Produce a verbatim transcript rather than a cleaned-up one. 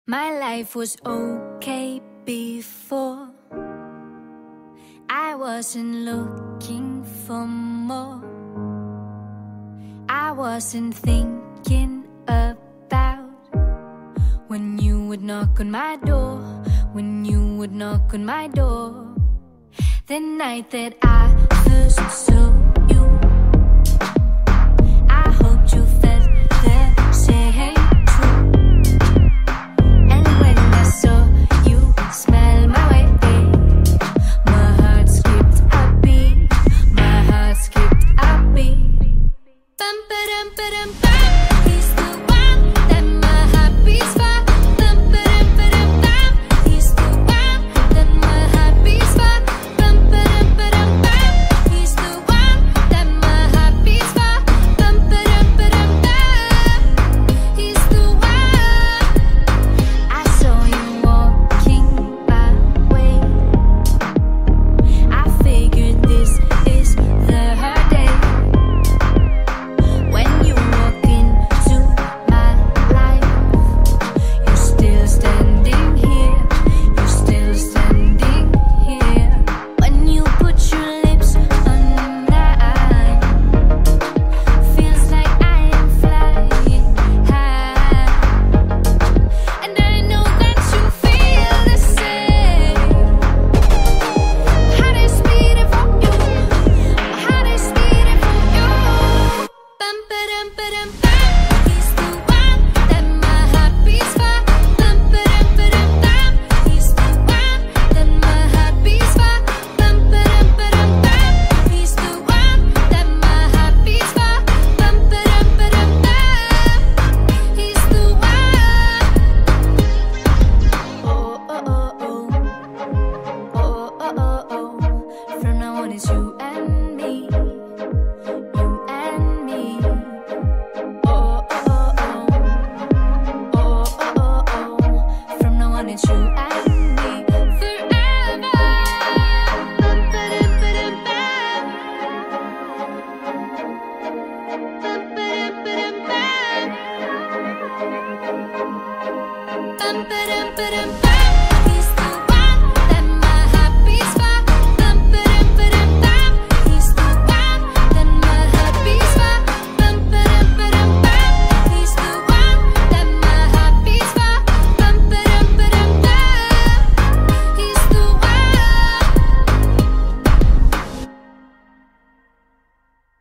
My life was okay before. I wasn't looking for more. I wasn't thinking about when you would knock on my door, when you would knock on my door. The night that I first saw you, I hoped you felt the same too. And when I saw you smile my way, my heart skipped a beat, my heart skipped a beat. Bam-baramm-baramm-bamm, he's the one that my heart beats for. Bam-baramm-baramm-bamm, he's the one that my heart beats for. Bam-baramm-baramm-bamm, he's the one that my heart beats for. Bam-baramm-baramm-bamm, he's the one. I saw you walking my way. I figured this is the hard day. When you walk into my life, you're still standing here, you're still standing here. When you put your lips on mine, feels like I am flying high. And I know that you feel the same. My heart is beating for you, my heart is beating for you. Bam-baramm-baramm-bamm, he's the one that my heart beats for. Bam-baramm-baramm-bamm, he's the one that my heart beats for. Bam-baramm-baramm-bamm, he's the one that my heart beats for. Bam-baramm-baramm-bamm, he's the one. Oh, oh, oh, oh. Oh, oh, oh, oh. From now on it's you and me, you and me. Oh, oh, oh, oh. Oh, oh, oh, oh. From now on it's you and me forever. Bam-baramm-baramm-bamm. Bam-baramm-baramm-bamm. Bam-baramm-baramm-bamm.